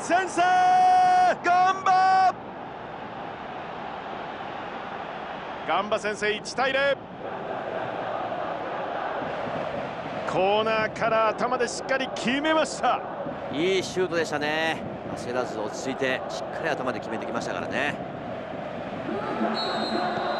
先制。ガンバ先制、1対0。コーナーから頭でしっかり決めました。 いいシュートでしたね。焦らず落ち着いてしっかり頭で決めてきましたからね。